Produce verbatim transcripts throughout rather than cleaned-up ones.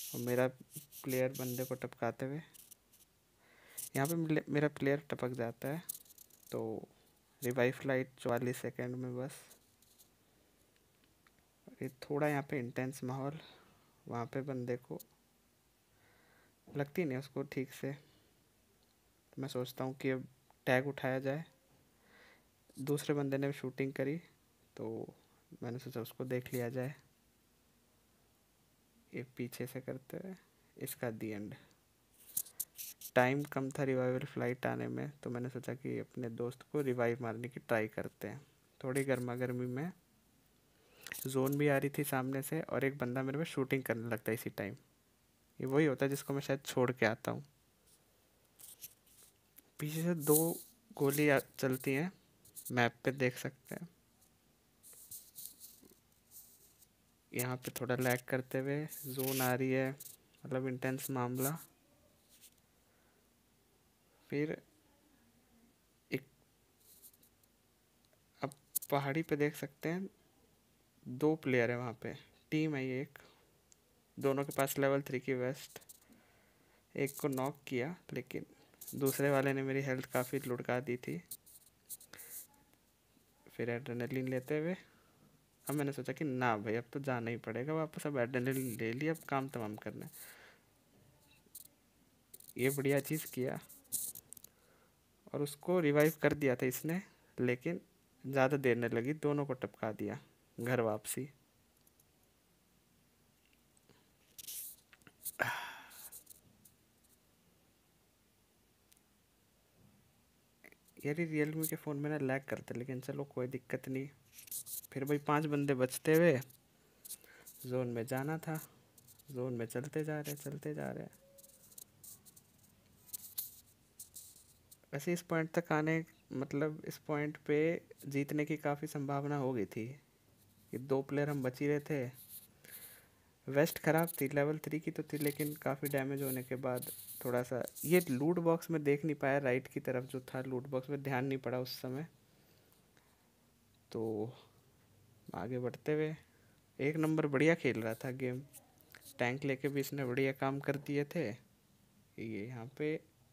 और मेरा प्लेयर बंदे को टपकाते हुए यहाँ पे मेरा प्लेयर टपक जाता है। तो रिवाइव फ्लाइट चौवालीस सेकेंड में बस। ये थोड़ा यहाँ पे इंटेंस माहौल, वहाँ पे बंदे को लगती नहीं उसको ठीक से। मैं सोचता हूँ कि अब टैग उठाया जाए। दूसरे बंदे ने शूटिंग करी तो मैंने सोचा उसको देख लिया जाए। ये पीछे से करते हुए इसका दी एंड। टाइम कम था रिवाइवल फ्लाइट आने में, तो मैंने सोचा कि अपने दोस्त को रिवाइव मारने की ट्राई करते हैं। थोड़ी गर्मा गर्मी में जोन भी आ रही थी सामने से और एक बंदा मेरे में शूटिंग करने लगता है इसी टाइम। ये वही होता है जिसको मैं शायद छोड़ के आता हूँ। पीछे से दो गोली चलती हैं, मैप पे देख सकते हैं। यहाँ पे थोड़ा लैग करते हुए जोन आ रही है, मतलब इंटेंस मामला। फिर एक अब पहाड़ी पे देख सकते हैं दो प्लेयर है वहाँ पे, टीम है ये एक। दोनों के पास लेवल थ्री की वेस्ट। एक को नॉक किया लेकिन दूसरे वाले ने मेरी हेल्थ काफ़ी लुढ़का दी थी। फिर एड्रेनलिन लेते हुए अब मैंने सोचा कि ना भाई अब तो जाना ही पड़ेगा वापस। अब एड्रेनलिन ले लिया, अब काम तमाम करना है। ये बढ़िया चीज़ किया और उसको रिवाइव कर दिया था इसने, लेकिन ज़्यादा देर नहीं लगी, दोनों को टपका दिया। घर वापसी। यार रियलमी के फ़ोन में ना लैग करते, लेकिन चलो कोई दिक्कत नहीं। फिर भाई पांच बंदे बचते हुए जोन में जाना था। जोन में चलते जा रहे चलते जा रहे वैसे इस पॉइंट तक आने, मतलब इस पॉइंट पे जीतने की काफ़ी संभावना हो गई थी कि दो प्लेयर हम बच ही रहे थे। वेस्ट ख़राब थी, लेवल थ्री की तो थी, लेकिन काफ़ी डैमेज होने के बाद थोड़ा सा ये लूट बॉक्स में देख नहीं पाया। राइट की तरफ जो था लूट बॉक्स में ध्यान नहीं पड़ा उस समय। तो आगे बढ़ते हुए एक नंबर बढ़िया खेल रहा था गेम। टैंक लेके भी इसने बढ़िया काम कर दिए थे। ये यहाँ पे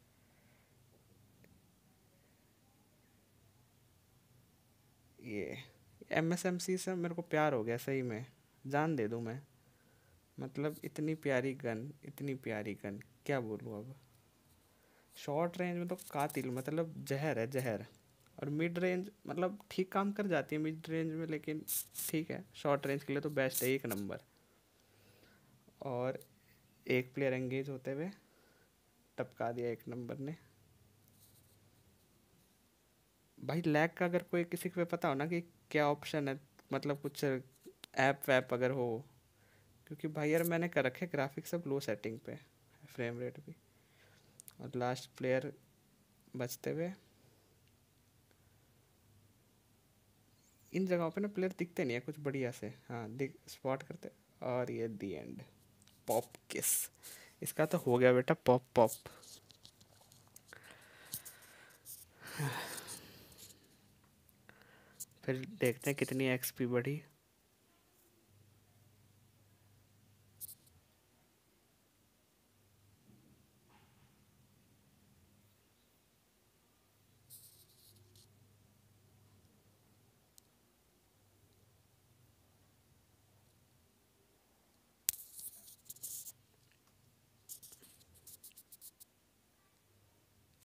ये एम एस एम सी से मेरे को प्यार हो गया सही में, जान दे दूँ मैं। मतलब इतनी प्यारी गन, इतनी प्यारी गन, क्या बोलूँ अब। शॉर्ट रेंज में तो कातिल, मतलब जहर है जहर। और मिड रेंज मतलब ठीक काम कर जाती है मिड रेंज में, लेकिन ठीक है शॉर्ट रेंज के लिए तो बेस्ट है, एक नंबर। और एक प्लेयर एंगेज होते हुए टपका दिया एक नंबर ने। भाई लैग का अगर कोई किसी को पता हो ना कि क्या ऑप्शन है, मतलब कुछ ऐप वैप अगर हो, क्योंकि भाई यार मैंने कर रखे ग्राफिक्स सब लो सेटिंग पे, फ्रेम रेट भी। और लास्ट प्लेयर बचते हुए इन जगहों पे ना प्लेयर दिखते नहीं है कुछ बढ़िया से, हाँ दिख स्पॉट करते। और ये दी एंड पॉप किस, इसका तो हो गया बेटा पॉप पॉप। फिर देखते हैं कितनी एक्सपी बढ़ी।